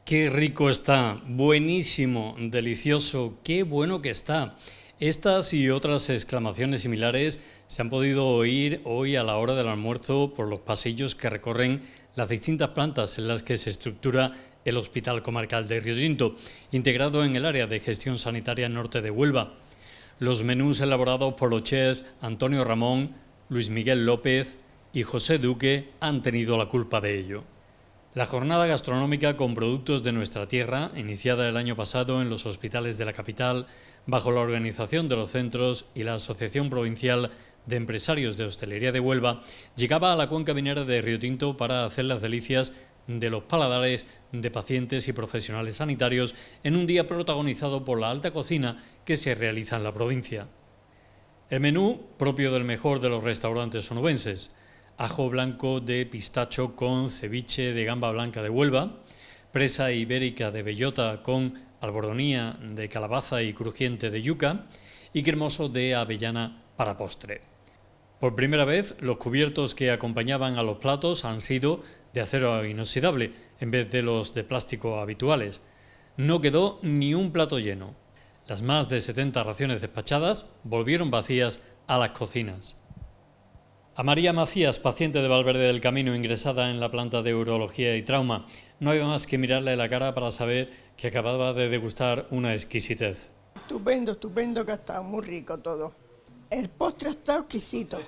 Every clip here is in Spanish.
Qué rico está, buenísimo, delicioso, qué bueno que está. Estas y otras exclamaciones similares se han podido oír hoy a la hora del almuerzo por los pasillos que recorren las distintas plantas en las que se estructura el Hospital Comarcal de Riotinto, integrado en el área de gestión sanitaria norte de Huelva. Los menús elaborados por los chefs Antonio Ramón, Luis Miguel López y José Duque han tenido la culpa de ello. La jornada gastronómica con productos de nuestra tierra, iniciada el año pasado en los hospitales de la capital, bajo la organización de los centros y la Asociación Provincial de Empresarios de Hostelería de Huelva, llegaba a la cuenca minera de Riotinto para hacer las delicias de los paladares de pacientes y profesionales sanitarios en un día protagonizado por la alta cocina que se realiza en la provincia. El menú, propio del mejor de los restaurantes onubenses: ajo blanco de pistacho con ceviche de gamba blanca de Huelva, presa ibérica de bellota con albordonía de calabaza y crujiente de yuca y cremoso de avellana para postre. Por primera vez, los cubiertos que acompañaban a los platos han sido de acero inoxidable en vez de los de plástico habituales. No quedó ni un plato lleno. Las más de 70 raciones despachadas volvieron vacías a las cocinas. A María Macías, paciente de Valverde del Camino, ingresada en la planta de urología y trauma, no había más que mirarle la cara para saber que acababa de degustar una exquisitez. Estupendo, estupendo, que ha estado muy rico todo. El postre ha estado exquisito.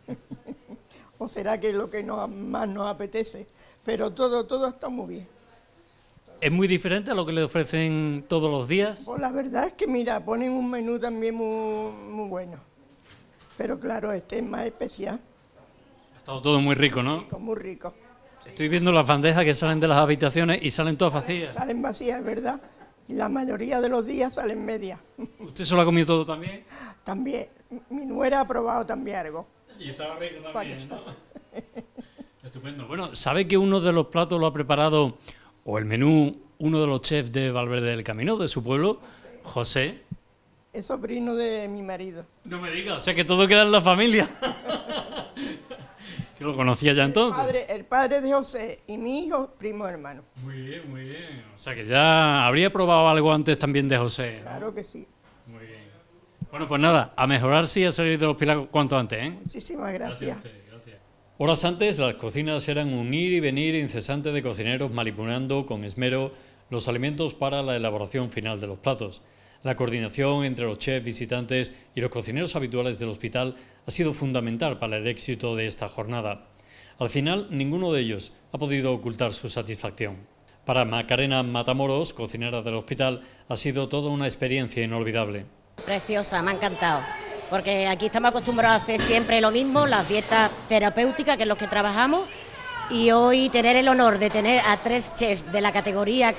O será que es lo que más nos apetece, pero todo está muy bien. ¿Es muy diferente a lo que le ofrecen todos los días? Pues la verdad es que, mira, ponen un menú también muy bueno. Pero claro, este es más especial. Ha estado todo muy rico, ¿no? Muy rico. Estoy viendo las bandejas que salen de las habitaciones y salen todas vacías. Salen vacías, ¿verdad? Y la mayoría de los días salen medias. ¿Usted se lo ha comido todo también? También. Mi nuera ha probado también algo. Y estaba rico también, ¿no? Estupendo. Bueno, ¿sabe que uno de los platos lo ha preparado, o el menú, uno de los chefs de Valverde del Camino, de su pueblo, José? Es sobrino de mi marido. No me diga, o sea que todo queda en la familia. ¿Que lo conocía ya entonces? El padre de José y mi hijo, primo hermano. Muy bien, muy bien. O sea que ya habría probado algo antes también de José, ¿no? Claro que sí. Muy bien. Bueno, pues nada, a mejorarse y a salir del hospital cuanto antes, ¿eh? Muchísimas gracias. Gracias. Horas antes, las cocinas eran un ir y venir incesante de cocineros manipulando con esmero los alimentos para la elaboración final de los platos. La coordinación entre los chefs visitantes y los cocineros habituales del hospital ha sido fundamental para el éxito de esta jornada. Al final, ninguno de ellos ha podido ocultar su satisfacción. Para Macarena Matamoros, cocinera del hospital, ha sido toda una experiencia inolvidable. Preciosa, me ha encantado, porque aquí estamos acostumbrados a hacer siempre lo mismo, las dietas terapéuticas, que es lo que trabajamos, y hoy tener el honor de tener a 3 chefs de la categoría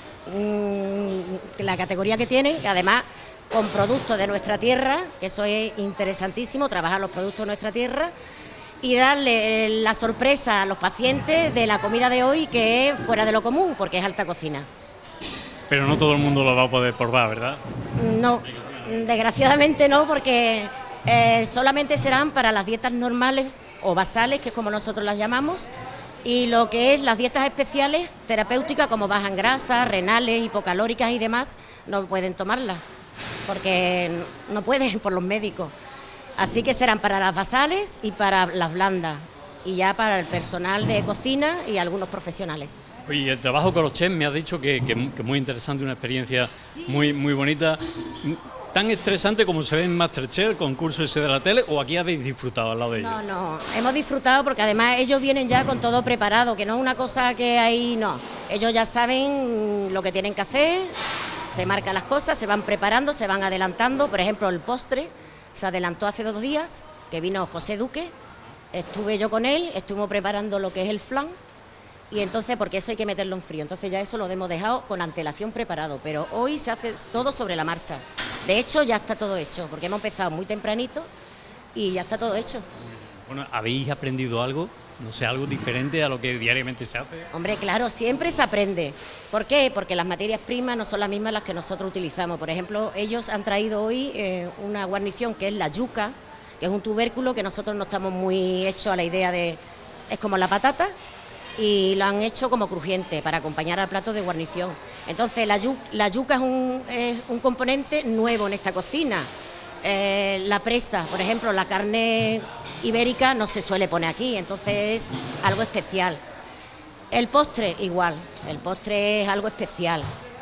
que tienen, que además con productos de nuestra tierra, que eso es interesantísimo, trabajar los productos de nuestra tierra y darle la sorpresa a los pacientes de la comida de hoy, que es fuera de lo común, porque es alta cocina. Pero no todo el mundo lo va a poder probar, ¿verdad? No, desgraciadamente no, porque solamente serán para las dietas normales o basales, que es como nosotros las llamamos, y lo que es las dietas especiales, terapéuticas, como bajas en grasa, renales, hipocalóricas y demás, no pueden tomarlas, porque no pueden por los médicos. Así que serán para las basales y para las blandas, y ya para el personal de cocina y algunos profesionales. Oye, el trabajo con los chefs me ha dicho que es muy interesante, una experiencia muy bonita. ¿Tan estresante como se ve en MasterChef, el concurso ese de la tele, o aquí habéis disfrutado al lado de ellos? No, hemos disfrutado porque además ellos vienen ya con todo preparado, que no es una cosa que hay, no. Ellos ya saben lo que tienen que hacer, se marcan las cosas, se van preparando, se van adelantando. Por ejemplo, el postre se adelantó hace 2 días, que vino José Duque, estuve yo con él, estuvimos preparando lo que es el flan. Y entonces, porque eso hay que meterlo en frío, entonces ya eso lo hemos dejado con antelación preparado, pero hoy se hace todo sobre la marcha. De hecho, ya está todo hecho, porque hemos empezado muy tempranito y ya está todo hecho. Bueno, ¿habéis aprendido algo? No sé, algo diferente a lo que diariamente se hace. Hombre, claro, siempre se aprende. ¿Por qué? Porque las materias primas no son las mismas las que nosotros utilizamos. Por ejemplo, ellos han traído hoy una guarnición que es la yuca, que es un tubérculo que nosotros no estamos muy hechos a la idea de... Es como la patata, y lo han hecho como crujiente para acompañar al plato de guarnición. Entonces la yuca es un componente nuevo en esta cocina. La presa, por ejemplo, la carne ibérica no se suele poner aquí, entonces es algo especial. El postre igual, el postre es algo especial.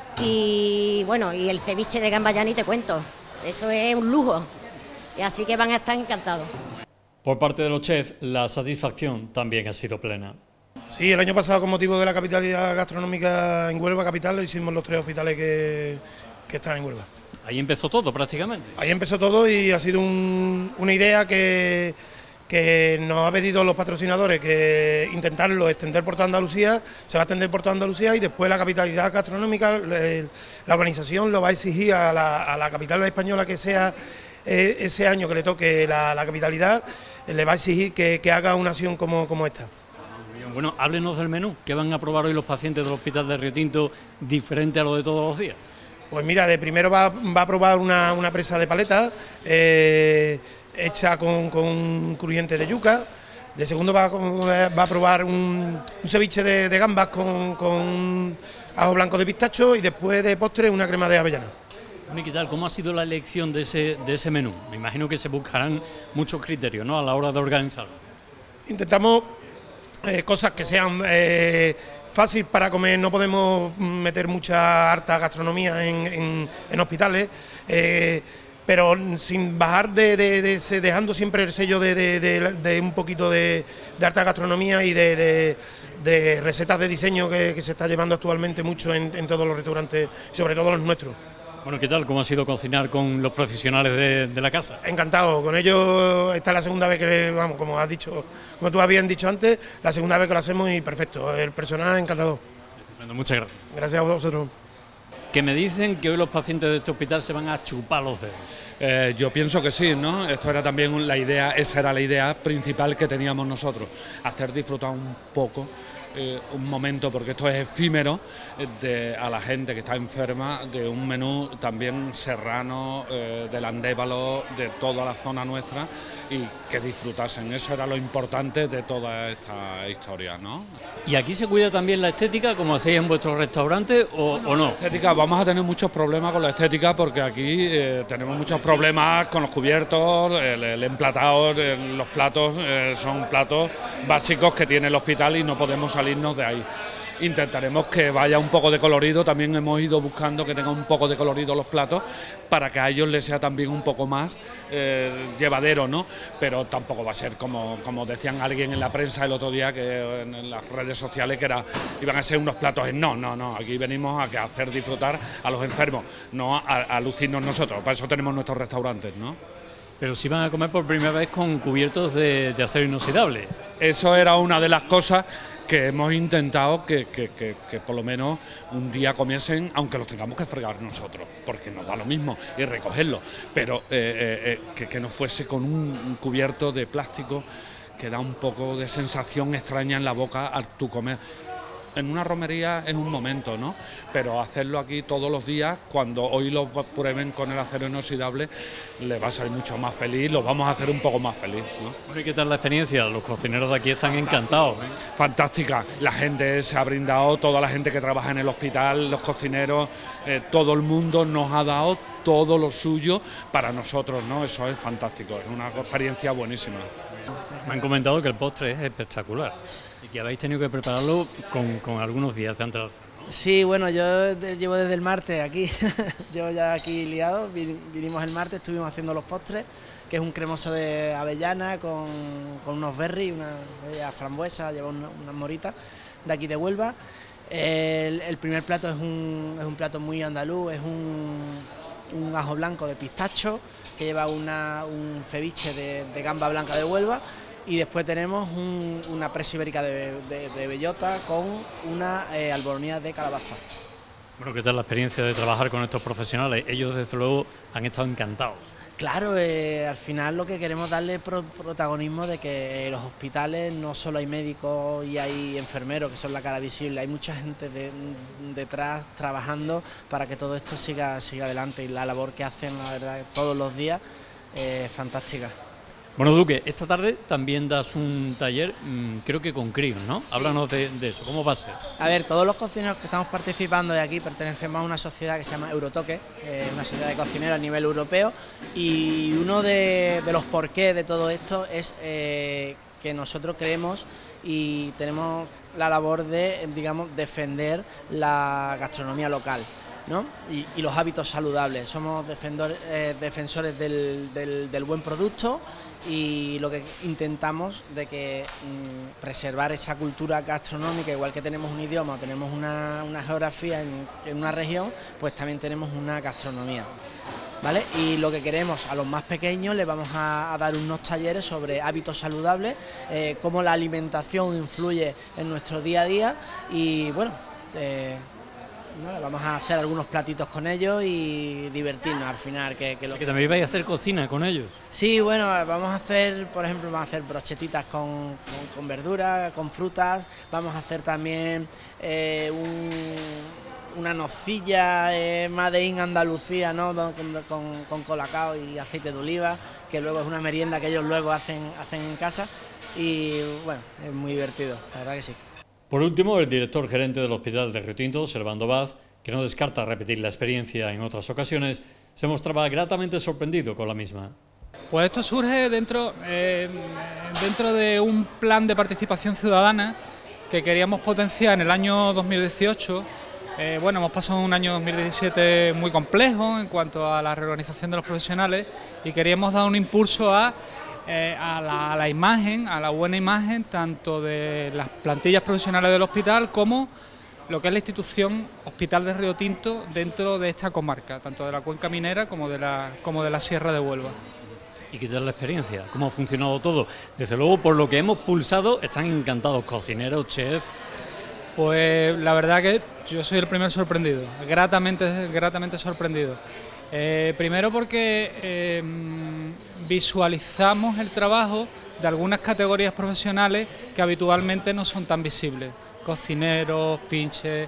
Y bueno, y el ceviche de gamba ya ni te cuento, eso es un lujo, y así que van a estar encantados. Por parte de los chefs, la satisfacción también ha sido plena. Sí, el año pasado, con motivo de la capitalidad gastronómica en Huelva capital, lo hicimos los 3 hospitales que están en Huelva. Ahí empezó todo prácticamente. Ahí empezó todo y ha sido una idea que nos ha pedido los patrocinadores, que intentarlo extender por toda Andalucía. Se va a extender por toda Andalucía y después la capitalidad gastronómica, la organización lo va a exigir a la capital española que sea ese año que le toque la capitalidad, le va a exigir que haga una acción como esta. Bueno, háblenos del menú. ¿Qué van a probar hoy los pacientes del Hospital de Río Tinto diferente a lo de todos los días? Pues mira, de primero va a probar una presa de paleta hecha con crujiente de yuca. De segundo va a probar un ceviche de gambas con ajo blanco de pistacho y después de postre una crema de avellana. ¿Y qué tal? ¿Cómo ha sido la elección de ese menú? Me imagino que se buscarán muchos criterios, ¿no?, a la hora de organizarlo. Intentamos cosas que sean fácil para comer. No podemos meter mucha harta gastronomía en hospitales, pero sin bajar dejando siempre el sello de un poquito de harta gastronomía y de recetas de diseño que se está llevando actualmente mucho en todos los restaurantes, sobre todo los nuestros. Bueno, ¿qué tal? ¿Cómo ha sido cocinar con los profesionales de la casa? Encantado, con ellos. Esta es la segunda vez que, vamos, como has dicho, como tú habías dicho antes, la segunda vez que lo hacemos y perfecto. El personal encantado. Bueno, muchas gracias. Gracias a vosotros. Que me dicen que hoy los pacientes de este hospital se van a chupar los dedos. Yo pienso que sí, ¿no? Esto era también la idea, esa era la idea principal que teníamos nosotros, hacer disfrutar un poco, un momento, porque esto es efímero, a la gente que está enferma, de un menú también serrano, del Andévalo, de toda la zona nuestra, y que disfrutasen. Eso era lo importante de toda esta historia, ¿no? ¿Y aquí se cuida también la estética, como hacéis en vuestros restaurantes, o no? La estética, vamos a tener muchos problemas con la estética, porque aquí tenemos muchos problemas con los cubiertos, el emplatado, los platos, son platos básicos que tiene el hospital y no podemos salirnos de ahí. Intentaremos que vaya un poco de colorido, también hemos ido buscando que tenga un poco de colorido los platos para que a ellos les sea también un poco más llevadero, ¿no? Pero tampoco va a ser como decían alguien en la prensa el otro día, que en las redes sociales, que iban a ser unos platos. No, aquí venimos a hacer disfrutar a los enfermos, no a lucirnos nosotros, para eso tenemos nuestros restaurantes, ¿no? Pero si van a comer por primera vez con cubiertos de acero inoxidable. Eso era una de las cosas que hemos intentado que por lo menos un día comiesen, aunque los tengamos que fregar nosotros, porque nos da lo mismo y recogerlo, pero que no fuese con un cubierto de plástico que da un poco de sensación extraña en la boca al tu comer. En una romería es un momento, ¿no? Pero hacerlo aquí todos los días, cuando hoy lo prueben con el acero inoxidable, les va a salir mucho más feliz, los vamos a hacer un poco más feliz, ¿no? Bueno, ¿y qué tal la experiencia? Los cocineros de aquí están encantados, ¿eh? Fantástica, la gente se ha brindado, toda la gente que trabaja en el hospital, los cocineros, todo el mundo nos ha dado todo lo suyo para nosotros, ¿no? Eso es fantástico, es una experiencia buenísima. Me han comentado que el postre es espectacular y que habéis tenido que prepararlo con algunos días de antelación, ¿no? Sí, bueno, yo llevo desde el martes aquí, llevo ya aquí liado, vinimos el martes, estuvimos haciendo los postres, que es un cremoso de avellana con unos berries, una frambuesa, lleva unas moritas de aquí de Huelva. El primer plato es un plato muy andaluz, es un ajo blanco de pistacho, que lleva un ceviche de gamba blanca de Huelva, y después tenemos una presa ibérica de bellota con una alboronía de calabaza. Bueno, ¿qué tal la experiencia de trabajar con estos profesionales? Ellos desde luego han estado encantados. Claro, al final lo que queremos darle protagonismo de que en los hospitales no solo hay médicos y hay enfermeros, que son la cara visible, hay mucha gente detrás trabajando para que todo esto siga adelante, y la labor que hacen, la verdad, todos los días es fantástica. Bueno, Duque, esta tarde también das un taller, creo que con críos, ¿no? Sí. Háblanos de eso, ¿cómo va a ser? A ver, todos los cocineros que estamos participando de aquí pertenecemos a una sociedad que se llama Eurotoque, una sociedad de cocineros a nivel europeo, y uno de los porqués de todo esto es que nosotros creemos y tenemos la labor de, digamos, defender la gastronomía local, ¿no? Y los hábitos saludables. Somos defensores del buen producto, y lo que intentamos de que preservar esa cultura gastronómica, igual que tenemos un idioma o tenemos una geografía en una región, pues también tenemos una gastronomía, ¿vale? Y lo que queremos a los más pequeños, les vamos a dar unos talleres sobre hábitos saludables, cómo la alimentación influye en nuestro día a día, y bueno, nada, vamos a hacer algunos platitos con ellos y divertirnos al final. Que también vais a hacer cocina con ellos. Sí, bueno, vamos a hacer, por ejemplo, brochetitas con verduras, con frutas, vamos a hacer también una nocilla made in Andalucía, ¿no? con colacao y aceite de oliva, que luego es una merienda que ellos luego hacen en casa, y bueno, es muy divertido, la verdad que sí. Por último, el director gerente del Hospital de Río Tinto, Servando Vaz, que no descarta repetir la experiencia en otras ocasiones, se mostraba gratamente sorprendido con la misma. Pues esto surge dentro de un plan de participación ciudadana que queríamos potenciar en el año 2018. Bueno, hemos pasado un año 2017 muy complejo en cuanto a la reorganización de los profesionales, y queríamos dar un impulso a la imagen, a la buena imagen, tanto de las plantillas profesionales del hospital como lo que es la institución Hospital de Río Tinto dentro de esta comarca, tanto de la cuenca minera como de la Sierra de Huelva. ¿Y qué tal la experiencia? ¿Cómo ha funcionado todo? Desde luego, por lo que hemos pulsado, están encantados cocineros, chefs. Pues la verdad que yo soy el primer sorprendido, gratamente sorprendido. Primero porque visualizamos el trabajo de algunas categorías profesionales que habitualmente no son tan visibles: cocineros, pinches,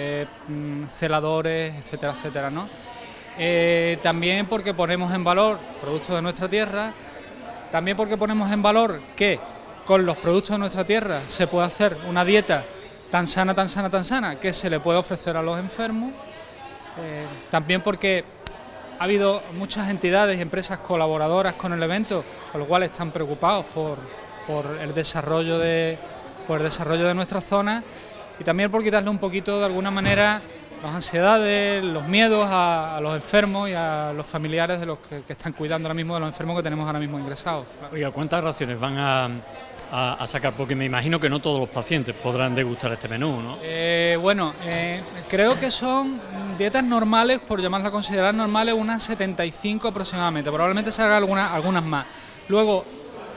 celadores, etcétera, etcétera, ¿no? También porque ponemos en valor productos de nuestra tierra, también porque ponemos en valor que con los productos de nuestra tierra se puede hacer una dieta tan sana que se le puede ofrecer a los enfermos, también porque ha habido muchas entidades y empresas colaboradoras con el evento, con lo cual están preocupados por el desarrollo de nuestra zona, y también por quitarle un poquito, de alguna manera, las ansiedades, los miedos a los enfermos y a los familiares de los que están cuidando ahora mismo de los enfermos que tenemos ahora mismo ingresados. Oiga, ¿cuántas raciones van a sacar? Porque me imagino que no todos los pacientes podrán degustar este menú, ¿no? Creo que son dietas normales, por llamarlas a considerar normales, unas 75 aproximadamente. Probablemente se hagan algunas más. Luego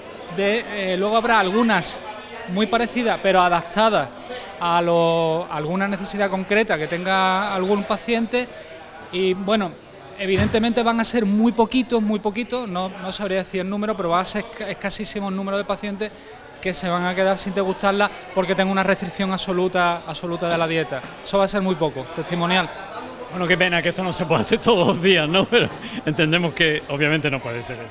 habrá algunas muy parecidas, pero adaptadas a alguna necesidad concreta que tenga algún paciente. Y bueno, evidentemente van a ser muy poquitos, no sabría decir el número, pero va a ser escasísimo el número de pacientes que se van a quedar sin degustarla porque tengo una restricción absoluta de la dieta. Eso va a ser muy poco, testimonial. Bueno, qué pena que esto no se puede hacer todos los días, ¿no? Pero entendemos que obviamente no puede ser esto.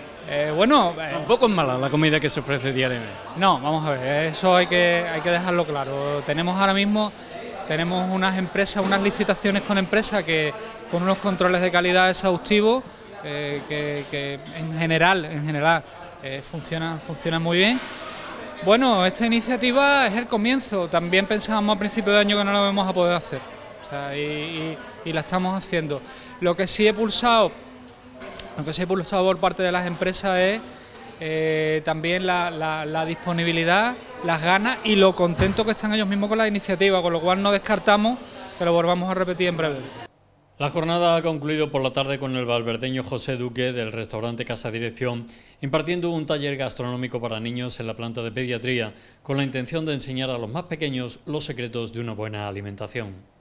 Tampoco es mala la comida que se ofrece diariamente. No, vamos a ver, eso hay que dejarlo claro. Tenemos ahora mismo unas empresas, unas licitaciones con empresas que con unos controles de calidad exhaustivos que en general funcionan muy bien. Bueno, esta iniciativa es el comienzo. También pensábamos a principio de año que no la íbamos a poder hacer, o sea, y la estamos haciendo. Lo que sí he pulsado por parte de las empresas es también la disponibilidad, las ganas y lo contentos que están ellos mismos con la iniciativa, con lo cual no descartamos que lo volvamos a repetir en breve. La jornada ha concluido por la tarde con el valverdeño José Duque del restaurante Casa Dirección impartiendo un taller gastronómico para niños en la planta de pediatría con la intención de enseñar a los más pequeños los secretos de una buena alimentación.